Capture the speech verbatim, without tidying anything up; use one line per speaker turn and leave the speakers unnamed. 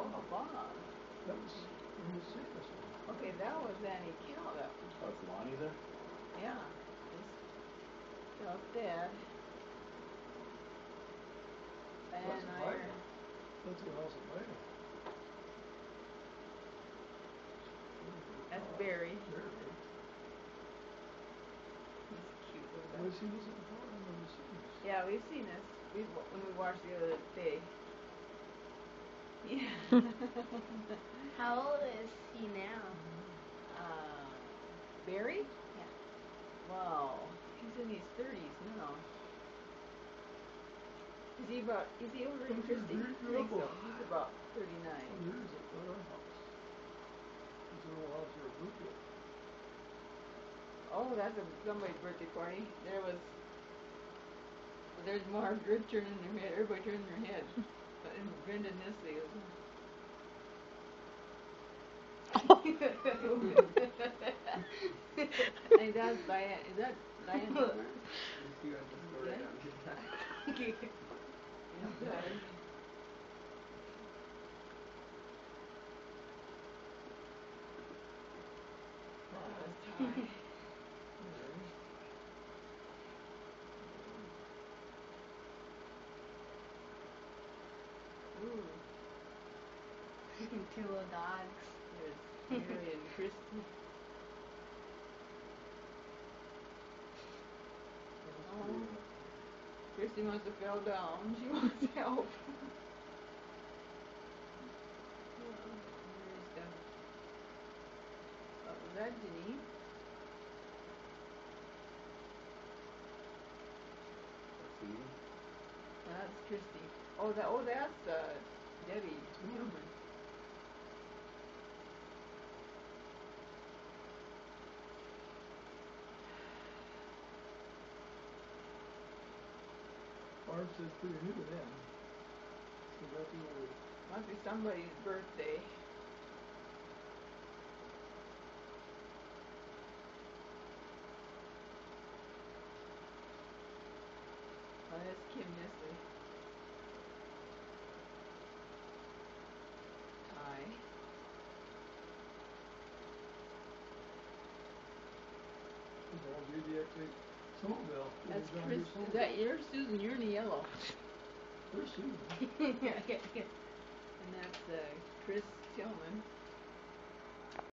Oh, Bob.
That was, let me see this one.
Okay, that was Annie Kill. That was.
Oh, it's Lonnie there?
Yeah. Kill's dead.
That's
And
a
I.
Biden. That's the house of Biden.
That's Barry.
Barry.
He's cute.
Well, see this before? I've never seen this.
Yeah, we've seen this. We've when we watched the other day. Yeah.
How old is he now?
Uh, Barry?
Yeah.
Wow, he's in his thirties now. Is he about? Is he older than Christy? I think so. He's about thirty-nine.
Oh, there's a other house. There's a little house here, a birthday.
Oh, that's a somebody's birthday party. There was. Well, there's Margaret turning their head. Everybody turning their head. And Brenda Nisley was. Hey, that's Diane. Is that Diane?
You got the story
Yeah.
down to that.
Yeah. Ooh.
Two little dogs.
There's Mary and Christy. Oh. Christy must have fell down. She wants help. There's the. Oh, was that Janine?
That's Edie.
That's Christy. Oh, that. Oh, that's uh, Debbie Newman.
Barb says pretty new to them. So that's the old.
Must be somebody's birthday. Oh, that's Kim Nisley. Hi.
It's all J D X eight Snowmobile.
That's
John
Chris.
Deere
Is
Snowmobile.
that you're Susan? You're in the yellow.
There's Susan.
And that's uh, Chris Tillman.